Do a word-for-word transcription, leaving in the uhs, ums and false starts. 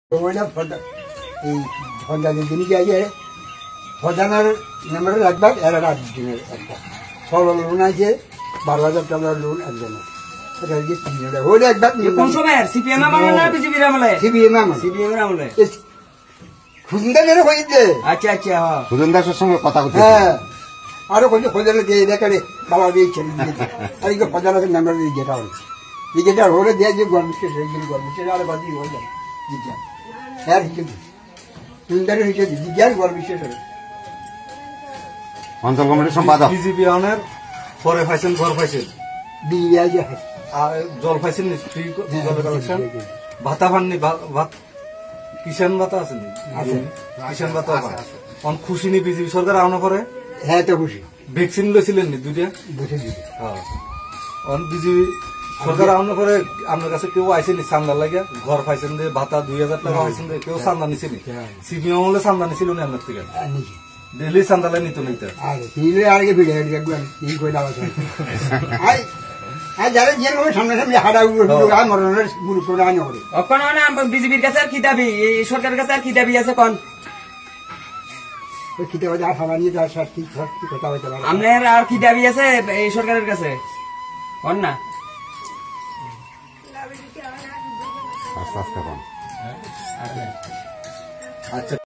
ওইটা এই সন্ধ্যাদের দিনই যাই প্রধানের নাম্বারে রাখবার এর আট দিনের একটা সরল লোন আছে বারো হাজার টাকার লোন একজনের আরো খোঁজালে দিয়ে দেখারে বাবা দিয়েছেন আর খোঁজার নাম্বার যেটা হচ্ছে যেটা হলে দেয় যে গর্ব শেষ হয়ে গেল গর্ব শেষ আরো বাদ হয়ে যায় বিজ্ঞান হ্যাঁ হিসেবে সুন্দরের হিসেবে বিজ্ঞান গর্ব শেষ হবে অঞ্চল কমিটির সম্পাদক বিজেপি অনের পরে পাইছেন ঘর পাইছেন আর জল পাইছেন ফ্রি জলের কালেকশন ভাতা পাননি ভাত কিষান ভাতা আছে নি কিষান ভাতা অন খুশি নি বিজেপি সরকার আওনা করে হ্যাঁ তো খুশি ভ্যাকসিন লইছিলেন নি দুইটা বুঝে দিতে হ্যাঁ অন বিজেপি সরকার আওনা করে আপনার কাছে কেউ আইসে নি চান্দা লাগে ঘর পাইছেন দিয়ে ভাতা দুই হাজার টাকা পাইছেন দিয়ে কেউ চান্দা নিছে নি সিপিএম আমলে চান্দা নিছিল নি আপনার থেকে ডেলি চান্দালে নিত নিতে আগে ভিড়ে একবার এই করে দেওয়া যারা যে সামনে সামনে হাঁটা মরণের গুরুত্ব আনে করে বিজেপির কাছে আর কি দাবি এই সরকারের কাছে আর কি দাবি আছে কোন আপনার আর কি দাবি আছে এই সরকারের কাছে কোন না আস্তে আস্তে কোন আচ্ছা